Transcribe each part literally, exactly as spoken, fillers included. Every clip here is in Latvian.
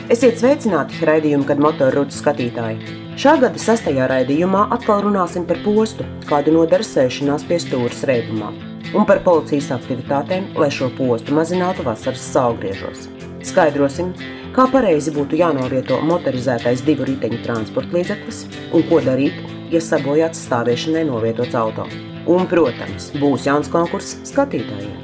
Esiet sveicināti raidījumu, kad motorrutu skatītāji. Šā gada sastajā raidījumā atkal runāsim par postu, kādu nodara sēšanās pie stūres reibumā, un par policijas aktivitātēm, lai šo postu mazinātu vasaras saulgriežos. Skaidrosim, kā pareizi būtu jānovieto motorizētais divu riteņu transporta līdzeklis un ko darīt, ja sabojāts stāvēšanai novietots auto. Un, protams, būs jauns konkurss skatītājiem.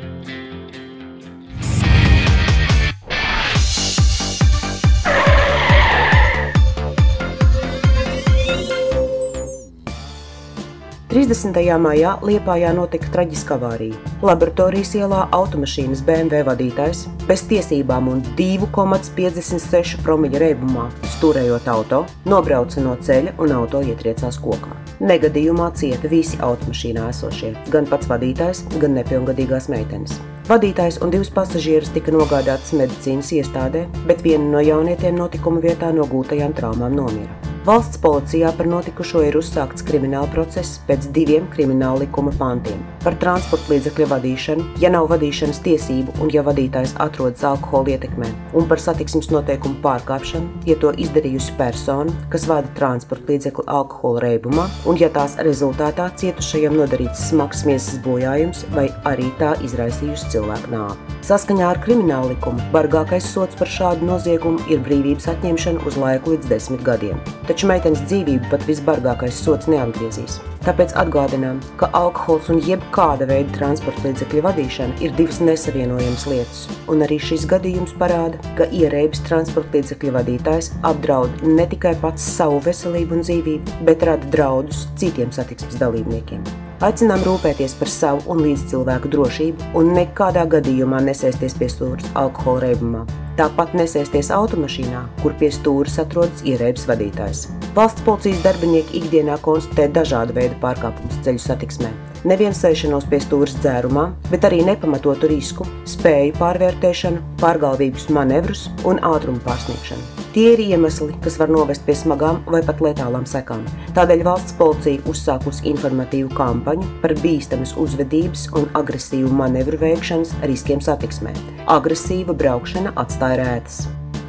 trīsdesmitajā maijā Liepājā notika traģiska avārija. Laboratorijas ielā automašīnas B M W vadītājs bez tiesībām un divi komats piecdesmit seši promili reibumā stūrējot auto, nobrauca no ceļa un auto ietriecās kokā. Negadījumā cieta visi automašīnā esošie, gan pats vadītājs, gan nepilngadīgās meitenes. Vadītājs un divas pasažieras tika nogādātas medicīnas iestādē, bet viena no jaunietiem notikuma vietā no gūtajām traumām nomira. Valsts policijā par notikušo ir uzsākts krimināla process pēc diviem krimināla likuma pantiem par transporta līdzekļa vadīšanu, ja nav vadīšanas tiesību un ja vadītājs atrodas alkohola ietekmē, un par satiksmes noteikumu pārkāpšanu, ja to izdarījusi persona, kas vada transporta līdzekli alkohola reibumā, un ja tās rezultātā cietušajam nodarīts smags miesas bojājums vai arī tā izraisījusi cilvēku nāvi. Saskaņā ar krimināla likumu bargākais sods par šādu noziegumu ir brīvības atņemšana uz laiku līdz desmit gadiem. Taču meitenes dzīvību pat visbargākais sods neatgriezīs. Tāpēc atgādinām, ka alkohols un jebkāda veida transporta līdzekļa vadīšana ir divas nesavienojamas lietas, un arī šis gadījums parāda, ka ierēbis transporta līdzekļa vadītājs apdraud ne tikai pats savu veselību un dzīvību, bet rada draudus citiem satiksmes dalībniekiem. Aicinām rūpēties par savu un līdzcilvēku drošību un nekādā gadījumā nesēsties pie stūres alkohola reibumā. Tāpat nesēsties automašīnā, kur pie stūres atrodas ierēbis vadītājs. Valsts policijas darbinieki ikdienā konstatē dažādu veidu pārkāpumus ceļu satiksmē. Nevien sēšanos pie stūres dzērumā, bet arī nepamatotu risku, spēju pārvērtēšanu, pārgalvības manevrus un ātrumu pārsniegšanu. Tie ir iemesli, kas var novest pie smagām vai pat letālām sekām. Tādēļ valsts policija uzsākusi informatīvu kampaņu par bīstamas uzvedības un agresīvu manevru veikšanas riskiem satiksmē. Agresīva braukšana atstāja rētas.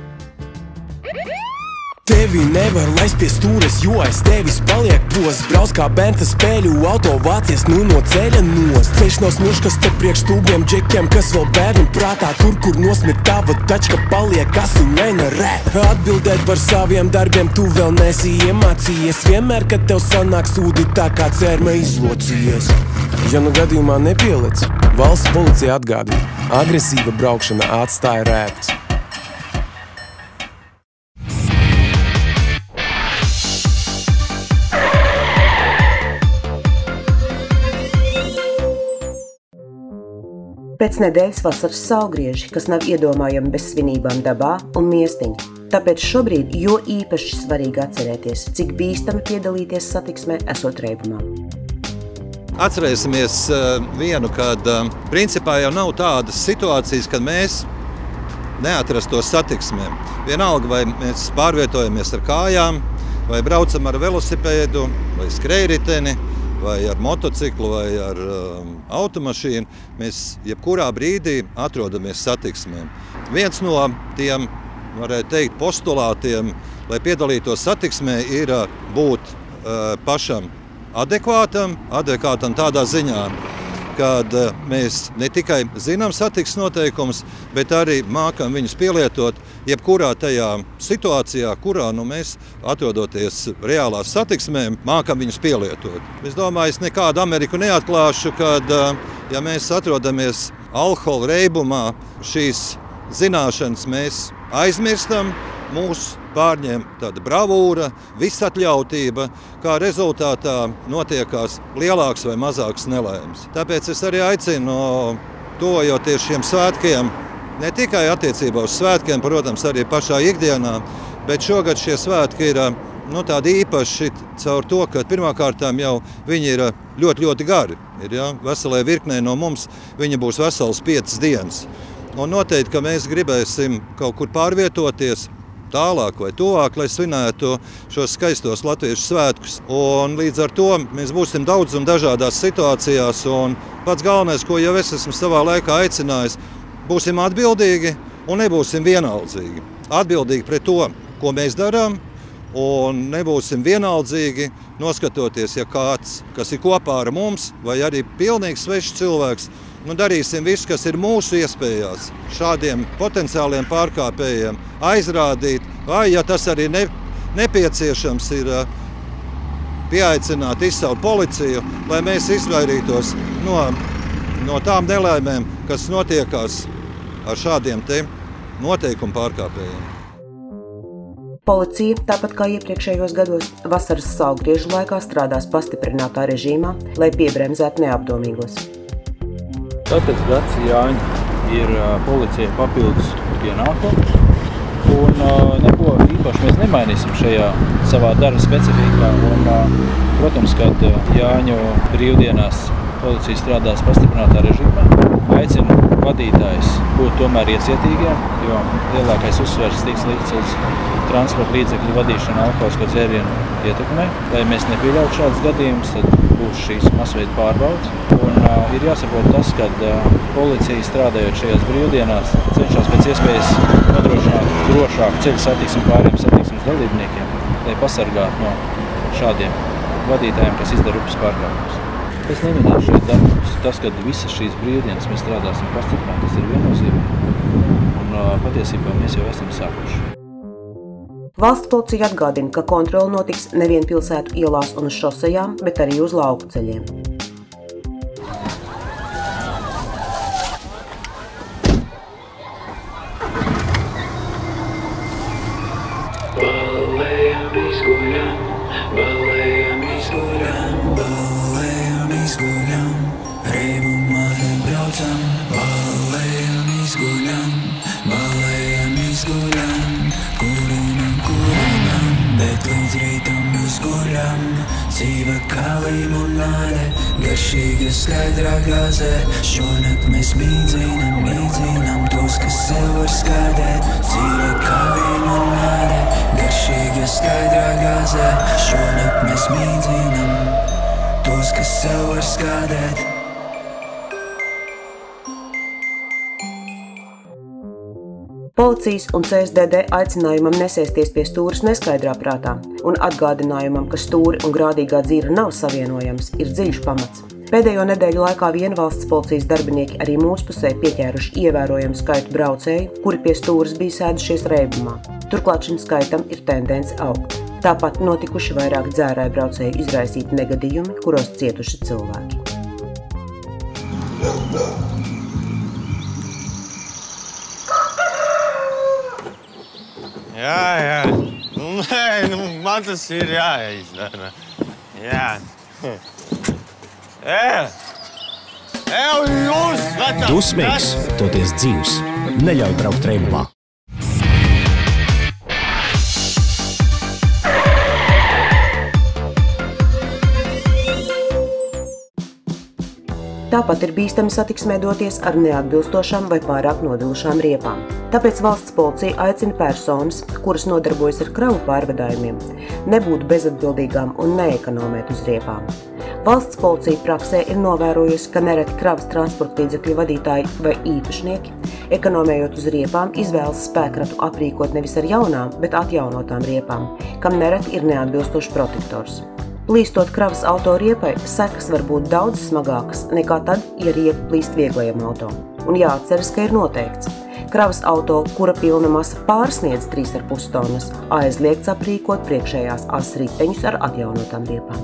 Tevi nevar laist pie stūres, jo aiz tevis paliek posts. Brauc kā bērta spēļu auto, vācies nu no ceļa nost. Ceļš nav smuškas te priekš stūgiem džekiem, kas vēl bērnu prātā. Tur, kur nosmirt tava tačka, paliek asiņaina rēt. Atbildēt par saviem darbiem tu vēl nesi iemācījies. Vienmēr, kad tev sanāk sūdi tā kā cērma izlocījies. Ja nu gadījumā nepielic, valsts policija atgādina, agresīva braukšana atstāja rētas. Pēc nedēļas vasaras saulgrieži, kas nav iedomājami bez svinībām dabā un miestiņa. Tāpēc šobrīd jo īpaši svarīgi atcerēties, cik bīstami piedalīties satiksmē esot reibumā. Atcerēsimies vienu, kad principā jau nav tādas situācijas, kad mēs neatrastos satiksmē. Vienalga, vai mēs pārvietojamies ar kājām, vai braucam ar velosipēdu, vai skrējriteni, vai ar motociklu, vai ar um, automašīnu, mēs jebkurā brīdī atrodamies satiksmē. Viens no tiem, varētu teikt, postulātiem, lai piedalītos satiksmē, ir uh, būt uh, pašam adekvātam, adekvātam tādā ziņā, kad uh, mēs ne tikai zinām satiksmes noteikumus, bet arī mākam viņus pielietot jebkurā tajā situācijā, kurā nu, mēs, atrodoties reālā satiksmē, mākam viņus pielietot. Es domāju, es nekādu Ameriku neatklāšu, kad, ja mēs atrodamies alkohola reibumā, šīs zināšanas mēs aizmirstam, mūs pārņem tāda bravūra, visatļautība, kā rezultātā notiekās lielāks vai mazāks nelaimes. Tāpēc es arī aicinu, tuvojoties šiem svētkiem, ne tikai attiecībā uz svētkiem, protams, arī pašā ikdienā, bet šogad šie svētki ir nu, tādi īpaši caur to, ka pirmkārtām jau viņi ir ļoti, ļoti gari. Ir, ja, veselē virknē no mums viņi būs vesels piecas dienas. Un noteikti, ka mēs gribēsim kaut kur pārvietoties tālāk vai tuvāk, lai svinētu šos skaistos latviešu svētkus. Un līdz ar to mēs būsim daudz un dažādās situācijās. Un pats galvenais, ko jau es esmu savā laikā aicinājis, būsim atbildīgi un nebūsim vienaldzīgi. Atbildīgi pret to, ko mēs darām, un nebūsim vienaldzīgi noskatoties, ja kāds, kas ir kopā ar mums, vai arī pilnīgi svešs cilvēks, nu darīsim visu, kas ir mūsu iespējās, šādiem potenciāliem pārkāpējiem aizrādīt, vai, ja tas arī ne, nepieciešams, ir pieaicināt, izsaukt policiju, lai mēs izvairītos no, no tām nelaimēm, kas notiekās ar šādiem te noteikumu pārkāpējiem. Policija, tāpat kā iepriekšējos gados, vasaras saulgriežu laikā strādās pastiprinātā režīmā, lai piebremzētu neapdomīgos. Tāpēc gads Jāņa ir policija papildus pienākums, un neko īpaši mēs nemainīsim šajā savā darba specifikā. Un, protams, kad Jāņu brīvdienās policija strādās pastiprinātā režīmā, aicinu vadītājs būt tomēr iecietīgiem, jo lielākais uzsvers tiks likts uz transporta līdzekļu vadīšanu alkoholisko dzērienu ietekmē. Lai mēs nepieļautu šādus gadījumus, tad būs šīs masveida pārbaudes. Un uh, ir jāsaprot tas, ka uh, policija strādājot šajās brīvdienās cenšas pēc iespējas nodrošināt drošāku ceļu satiksmi pāriem satiksmes dalībniekiem, lai pasargātu no šādiem vadītājiem, kas izdara upes pārkāpumus. Es neminēšu šeit darbus. Tas, ka visas šīs brīvdienas mēs strādāsim pastiprināt, tas ir viennozīmīgi. Un uh, patiesībā mēs jau esam sākuši. Valsts policija atgādina, ka kontrole notiks nevien pilsētu ielās un uz šosejām, bet arī uz lauku ceļiem. Balējam izguļam, balējam izguļam, balējam izguļam, reibumā te braucam, balējam izguļam, balējam izguļam, kurinam, kurinam, bet līdz rītam izguļam, dzīve kā limonāde, garšīga skaidrā gāze, šonakt mēs mīdzinam, mīdzinam tos, kas sev var skādēt, dzīve kā limonāde, garšīga skaidrā gāze, šonakt mēs mīdzinam tos, kas sev var skādēt. Policijas un C S D D aicinājumam nesēsties pie stūres neskaidrā prātā un atgādinājumam, ka stūri un grādīgā dzīve nav savienojams, ir dziļš pamats. Pēdējo nedēļu laikā vien valsts policijas darbinieki arī mūsu pusē pieķēruši ievērojamu skaitu braucēju, kuri pie stūres bija sēdušies reibumā. Turklāt šim skaitam ir tendence augt. Tāpat notikuši vairāk dzērāju braucēju izraisīti negadījumi, kuros cietuši cilvēki. Jā, jā. Nu, nē, nu, man tas ir jāizdara. Jā. Ē! Ew, jūs, vecā! Dusmīgs, toties dzīvs. Neļauj braukt reibumā. Tāpat ir bīstami satiksmē doties ar neatbilstošām vai pārāk novilušām riepām. Tāpēc valsts policija aicina personas, kuras nodarbojas ar kravu pārvadājumiem, nebūt bezatbildīgām un neekonomēt uz riepām. Valsts policija praksē ir novērojusi, ka nereti kravas transporta līdzekļu vadītāji vai īpašnieki, ekonomējot uz riepām, izvēlas spēkratu aprīkot nevis ar jaunām, bet atjaunotām riepām, kam nereti ir neatbilstošs protektors. Plīstot kravas auto riepai, sekas var būt daudz smagākas nekā tad, ja riepa plīst vieglajam auto. Un jāatceras, ka ir noteikts. Kravas auto, kura pilna masa pārsniedz trīs ar pus tonnas, aizliegts aprīkot priekšējās as riteņus ar atjaunotām riepām.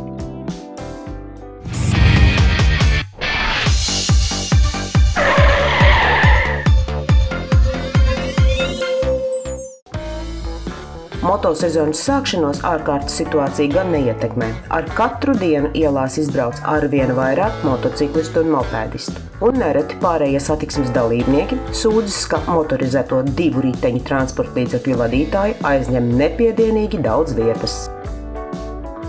Motosezonas sākšanos ārkārtas situācija gan neietekmē. Ar katru dienu ielās izbrauc arvien vairāk motociklistu un mopēdistu. Un nereti pārējie satiksmes dalībnieki sūdzas, ka motorizēto divu riteņu transporta līdzekļu vadītāji aizņem nepiedienīgi daudz vietas.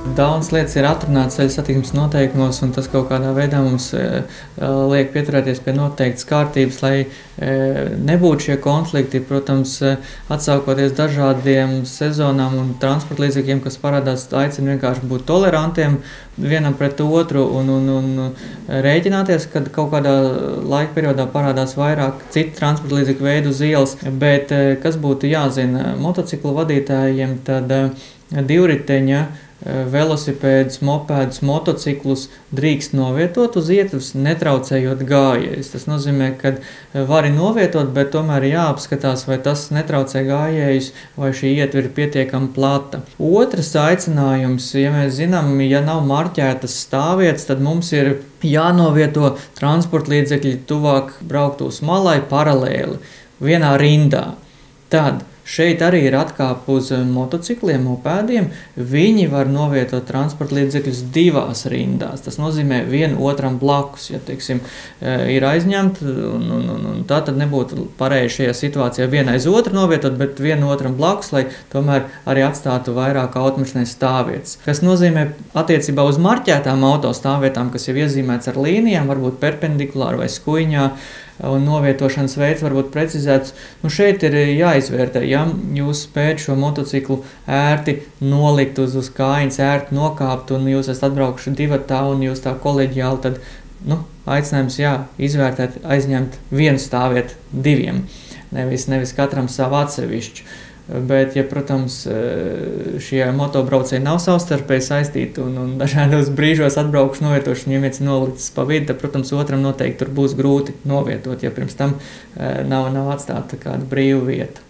Daudzas lietas ir atrunātas ceļu satiksmes noteikumos, un tas kaut kādā veidā mums e, liek pieturēties pie noteiktas kārtības, lai e, nebūtu šie konflikti. Protams, atsaukoties dažādiem sezonām un transporta līdzekļiem, kas parādās, aicina vienkārši būt tolerantiem vienam pret otru un, un, un rēķināties, kad kaut kādā laika periodā parādās vairāk citu transporta līdzekļu veidu uz ielas. Bet kas būtu jāzina motociklu vadītājiem, tad divriteņa, velosipēdus, mopēdus, motociklus drīkst novietot uz ietvas, netraucējot gājējus. Tas nozīmē, ka vari novietot, bet tomēr jāapskatās, vai tas netraucē gājējus, vai šī ietva ir pietiekami plata. Otrs aicinājums, ja mēs zinām, ja nav marķētas stāvvietas, tad mums ir jānovieto transporta līdzekļi tuvāk brauktuves malai paralēli, vienā rindā. Tad šeit arī ir atkāpe uz motocikliem, mopēdiem. Viņi var novietot transporta līdzekļus divās rindās. Tas nozīmē vienu otram blakus, ja teiksim, ir aizņemti. Un, un, un, un tā tad nebūtu pareizi šajā situācijā viena aiz otru novietot, bet vienu otram blakus, lai tomēr arī atstātu vairāk automašīnai stāvvietas. Kas nozīmē attiecībā uz marķētām auto stāvvietām, kas jau iezīmēts ar līnijām, varbūt perpendikulāri vai skuiņā, un novietošanas veids varbūt precizēts. Nu, šeit ir jāizvērtē, ja jūs spējat šo motociklu ērti nolikt uz, uz kājiņas, ērti nokāpt, un jūs esat atbraukuši divatā, un jūs tā koleģiāli, tad, nu, aicinājums, jā, izvērtēt, aizņemt vienu stāvvietu diviem, nevis, nevis katram savu atsevišķu. Bet, ja, protams, šie motobraucēji nav savstarpēji saistīti un, un dažādos brīžos atbraukuši novietošanu, ja viens ir nolicis pa vidu, tad, protams, otram noteikti tur būs grūti novietot, ja pirms tam nav, nav atstāta kāda brīva vieta.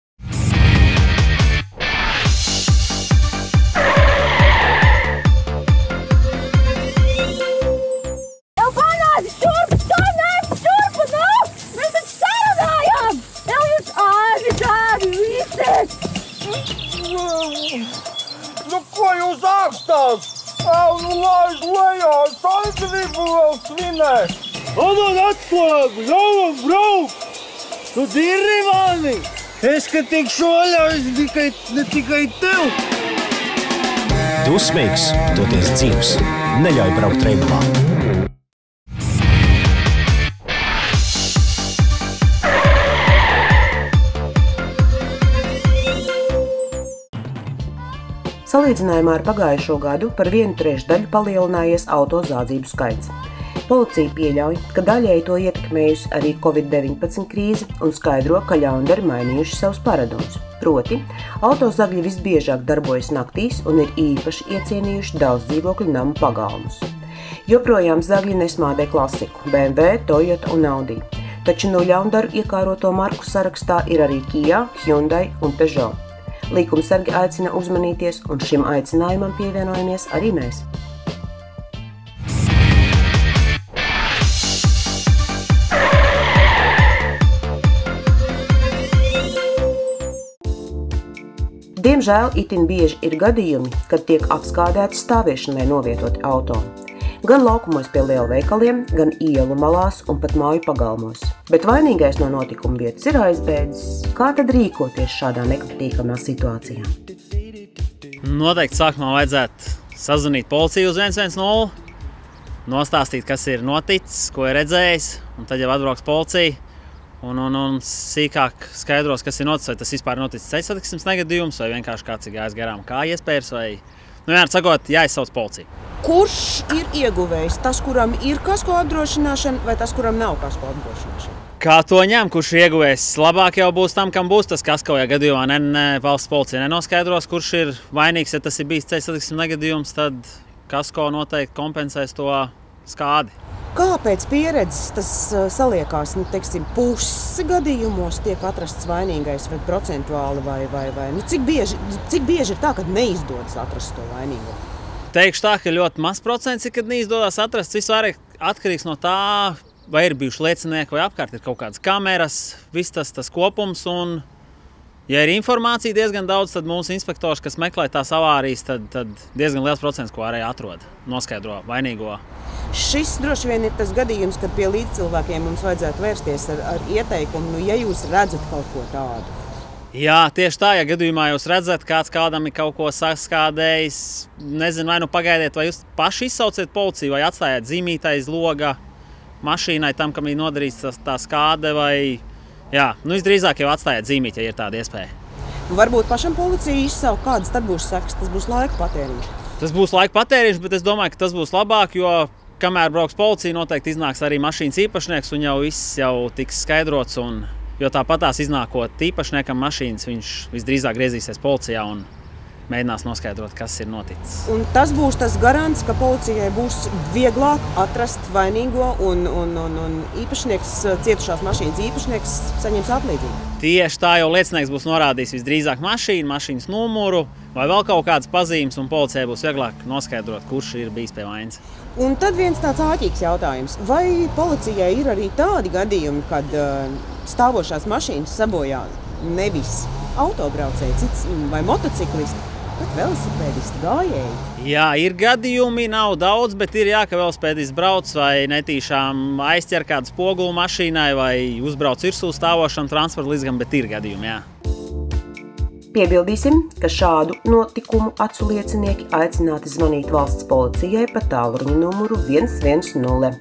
Nu, ko jūs ākstās? Au, nu, laiž lejā, es arī gribu vēl svinēt. Atdod atslēgu, ļauj braukt! Tu dirri mani! Es, ka tikšu vaļā, es tikai, ne tikai tev. Dusmīgs, toties dzīvs. Neļauj braukt reibumā. Salīdzinājumā ar pagājušo gadu par vienu trešdaļu palielinājies auto zādzību skaits. Policija pieļauj, ka daļēji to ietekmējusi arī covid deviņpadsmit krīze un skaidro, ka ļaundari mainījuši savus paradumus. Proti, autozagļi visbiežāk darbojas naktīs un ir īpaši iecienījuši daudz dzīvokļu namu pagalmus. Joprojām zagļi nesmādē klasiku B M W, Toyota un Audi. Taču no ļaundaru iekāroto marku sarakstā ir arī Kia, Hyundai un Peugeot. Likumsargi aicina uzmanīties, un šim aicinājumam pievienojamies arī mēs. Diemžēl itin bieži ir gadījumi, kad tiek apskādēti stāviešanai novietoti auto. Gan laukumos pie lielveikaliem, gan ielu malās un pat māju pagalmos. Bet vainīgais no notikuma vietas ir aizbēdzis. Kā tad rīkoties šādā nepatīkamā situācijā? Noteikti sākumā vajadzētu sazvanīt policiju uz viens viens nulle, nostāstīt, kas ir noticis, ko ir redzējis, un tad jau atbrauks policija un, un, un sīkāk skaidros, kas ir noticis, vai tas vispār noticis ceļu satiksmes negadījums, vai vienkārši kāds ir gājis garām kā iespējas, vai, nu vienmēr sakot, jāizsauc policija. Kurš ir ieguvējis? Tas, kuram ir kasko apdrošināšana, vai tas, kuram nav kasko apdrošināšana? Kā to ņem, kurš ir ieguvējis? Labāk jau būs tam, kam būs tas kasko, ja gadījumā ne, ne, valsts policija nenoskaidros, kurš ir vainīgs, ja tas ir bijis ceļu satiksmes negadījums, tad kasko noteikti kompensēs to skādi. Kāpēc pieredzes tas saliekās, nu, teiksim, pusi gadījumos tiek atrasts vainīgais vai procentuāli vai, vai, vai? Nu, cik bieži, cik bieži ir tā, kad neizdodas atrast to vainīgo? Teikšu tā, ka ļoti maz procents ir, kad neizdodas atrast. Viss vairāk atkarīgs no tā, vai ir bijuši liecinieki, vai apkārt ir kaut kādas kameras, viss tas, tas kopums. Un, ja ir informācija diezgan daudz, tad mūsu inspektors, kas meklē tās avārijas, tad, tad diezgan liels procents, ko arī atrod, noskaidro vainīgo. Šis droši vien ir tas gadījums, kad pie līdzcilvēkiem mums vajadzētu vērsties ar, ar ieteikumu, nu, ja jūs redzat kaut ko tādu. Jā, tieši tā, ja gadījumā jūs redzat, kāds kādam ir kaut ko saskādējis, nezinu, vai nu pagaidiet, vai jūs paši izsauciet policiju, vai atstājat zīmīti aiz loga mašīnai tam, kam ir nodarīts tā skāde, vai, jā, nu visdrīzāk jau atstājat zīmīti, ja ir tāda iespēja. Varbūt pašam policija izsaukt, kādas tad būs sekas, tas būs laika patēriņš. Tas būs laika patēriņš, bet es domāju, ka tas būs labāk, jo kamēr brauks policija, noteikti iznāks arī mašīnas īpašnieks un jau viss jau tiks skaidrots. Un, jo tāpatās iznākot īpašniekam mašīnas, viņš visdrīzāk griezīsies policijā un mēģinās noskaidrot, kas ir noticis. Un tas būs tas garants, ka policijai būs vieglāk atrast vainīgo un, un, un, un īpašnieks, cietušās mašīnas īpašnieks saņems atlīdzību. Tieši tā, jau liecinieks būs norādījis visdrīzāk mašīnu, mašīnas numuru vai vēl kaut kādas pazīmes, un policijai būs vieglāk noskaidrot, kurš ir bijis pie vainas. Un tad viens tāds āķīgs jautājums. Vai policijai ir arī tādi gadījumi, kad uh, stāvošās mašīnas sabojā nevis autobraucēji, cits vai motociklisti, bet velosipēdisti, gājēji? Jā, ir gadījumi, nav daudz, bet ir jā, ka velosipēdists brauc vai netīšām aizķer kādu spogulu mašīnai vai uzbrauc virsū stāvošam transporta līdzeklim, bet ir gadījumi, jā. Piebildīsim, ka šādu notikumu acu liecinieki aicināti zvanīt valsts policijai pa tālruņa numuru viens viens nulle.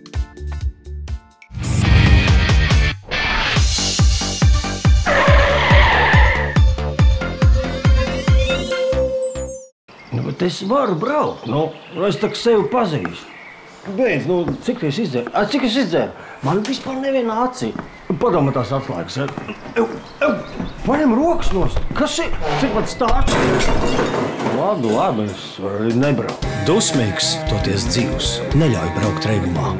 Nu, bet es varu braukt, nu, es tak sevi pazīstu. Beidz, nu, cik es izdzēru? A, cik es izdzēru? Man vispār neviena acī. Padomā tās atslēgas. Ev, ev, paņem rokas nost. Kas ir? Cik man stāsts? Labi, labi, es varu arī nebraukt. Dusmīgs, toties dzīvs, neļauj braukt reibumā.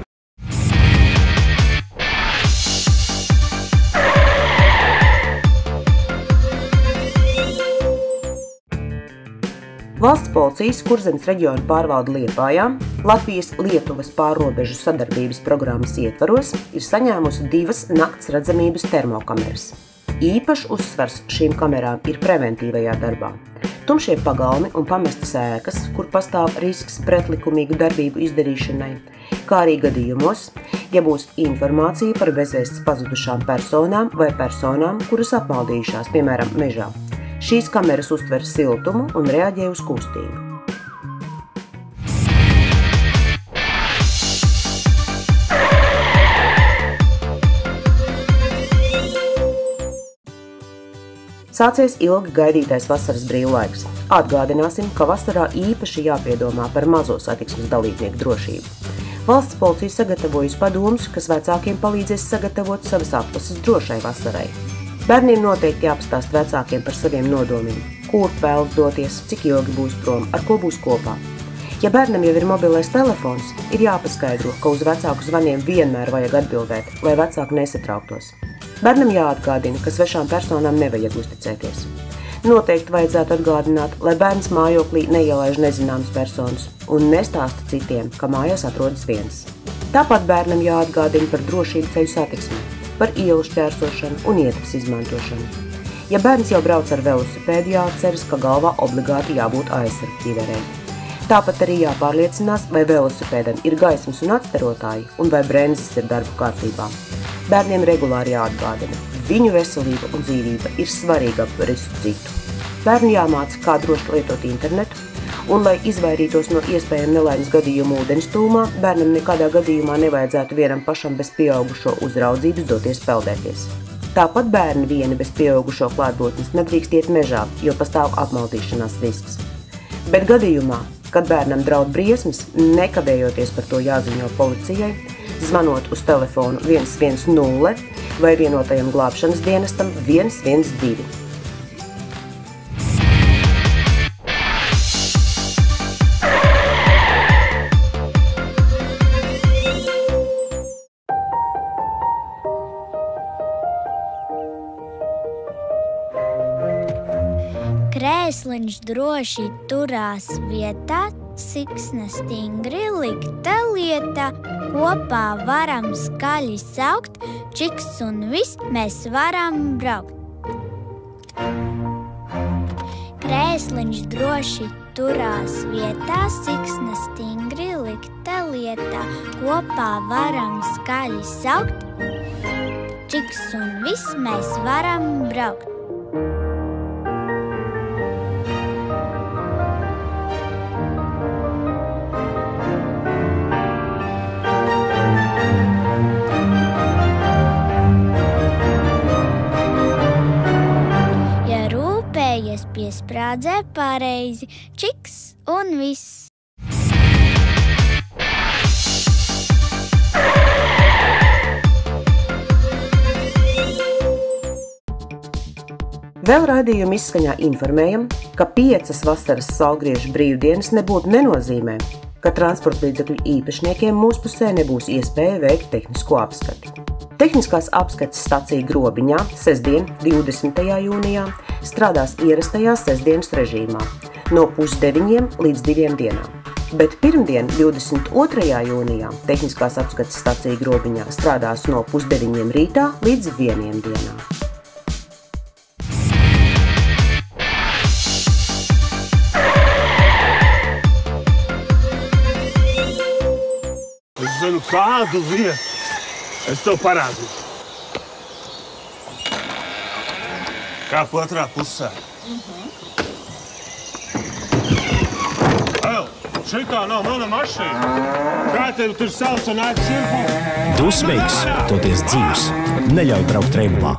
Valsts policijas Kurzemes reģiona pārvalde Liepājā Latvijas Lietuvas pārrobežu sadarbības programmas ietvaros ir saņēmusi divas nakts redzamības termokameras. Īpašs uzsvars šīm kamerām ir preventīvajā darbā. Tumšie pagalmi un pamestas ēkas, kur pastāv risks pretlikumīgu darbību izdarīšanai, kā arī gadījumos, ja būs informācija par bezvēsts pazudušām personām vai personām, kuras apmaldījušās, piemēram, mežā. Šīs kameras uztver siltumu un reaģē uz kustību. Sācies ilgi gaidītais vasaras brīvlaiks. Atgādināsim, ka vasarā īpaši jāpiedomā par mazo satiksmes dalībnieku drošību. Valsts policija sagatavojusi padomus, kas vecākiem palīdzēs sagatavot savas atlases drošai vasarai. Bērniem noteikti jāpastāst vecākiem par saviem nodomiem, kur vēlas doties, cik ilgi būs prom, ar ko būs kopā. Ja bērnam jau ir mobilais telefons, ir jāpaskaidro, ka uz vecāku zvaniem vienmēr vajag atbildēt, lai vecāki nesatrauktos. Bērnam jāatgādina, ka svešām personām nevajag uzticēties. Noteikti vajadzētu atgādināt, lai bērns mājoklī neielaiž nezināmas personas un nestāsta citiem, ka mājās atrodas viens. Tāpat bērnam jāatgādina par drošību ceļu satiksmi, par ielu šķērsošanu un ietves izmantošanu. Ja bērns jau brauc ar velosipēdu, jāatceras, ka galvā obligāti jābūt aizsargķīverei. Tāpat arī jāpārliecinās, vai velosipēdam ir gaismas un atstarotāji un vai bremzes ir darba kārtībā. Bērniem regulāri jāatgādina. Viņu veselība un dzīvība ir svarīgāka par visu citu. Bērni jāmāca, kā droši lietot internetu, un, lai izvairītos no iespējama nelaimes gadījumu ūdens tūmā, bērnam nekādā gadījumā nevajadzētu vienam pašam bez pieaugušo uzraudzības doties peldēties. Tāpat bērni vieni bez pieaugušo klātbūtnes nedrīkst iet mežā, jo pastāv apmaldīšanās risks. Bet gadījumā, kad bērnam draud briesmas, nekavējoties par to jāziņo policijai, zvanot uz telefonu viens viens nulle vai vienotajam glābšanas dienestam viens viens divi. Krēsliņš droši turās vietā, siksna stingri likta lieta, kopā varam skaļi saukt, čiks un viss mēs varam braukt. Krēsliņš droši turās vietā, siksna stingri likta lieta, kopā varam skaļi saukt, čiks un viss mēs varam braukt. Atcerieties piesprādzē pareizi. Čiks un viss! Vēl raidījuma izskaņā informējam, ka piecas vasaras saulgriežu brīvdienas nebūtu nenozīmē, ka transporta līdzekļu īpašniekiem mūsu pusē nebūs iespēja veikt tehnisko apskati. Tehniskās apskates stacija Grobiņā sestdien, divdesmitajā jūnijā, strādās ierastajā sestdienas režīmā no pusdeviņiem līdz diviem dienām. Bet pirmdien, divdesmit otrajā jūnijā, tehniskās apskates stacija Grobiņā strādās no pusdeviņiem rītā līdz vieniem dienām. Es zinu kādu vietu. Es tev parādīšu. Kāp otrā pusē. Ew, šitā nav mana mašīna. Kā tev tur sauc un nāk šurpu? Dusmīgs, toties dzīvs. Neļauj braukt reibumā.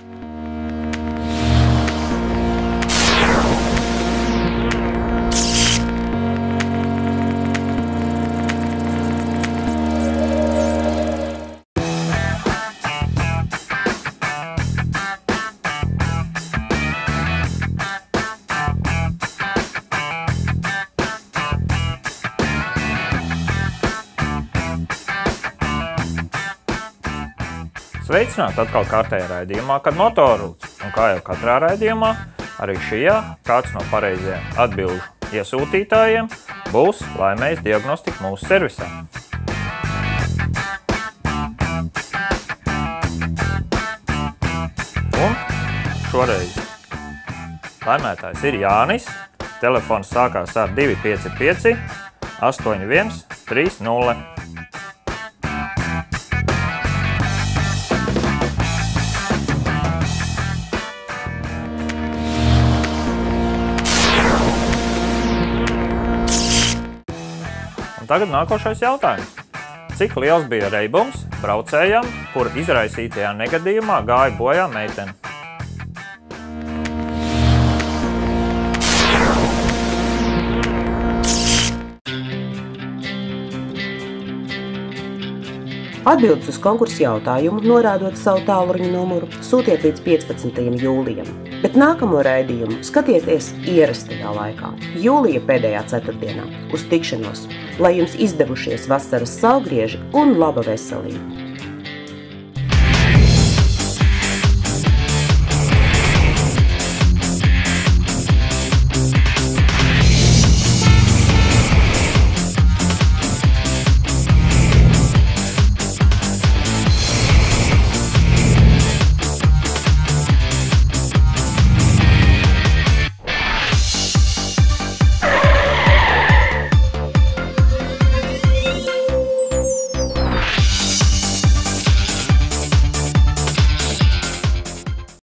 Sveicināti atkal kārtējā raidījumā, kad motorults. Un kā jau katrā raidījumā, arī šajā kāds no pareizajiem atbilžu iesūtītājiem būs laimējis diagnostika mūsu servisā. Un šoreiz laimētājs ir Jānis. Telefons sākās ar divi pieci pieci astoņi viens trīs nulle. Un tagad nākošais jautājums. Cik liels bija reibums braucējam, kur izraisītajā negadījumā gāja bojā meitene? Atbildes uz konkursu jautājumu, norādot savu tālruņa numuru, sūtiet līdz piecpadsmitajam jūlijam, bet nākamo raidījumu skatieties ierastajā laikā, jūlija pēdējā ceturtdienā, uz tikšanos, lai jums izdevušies vasaras saulgrieži un laba veselība!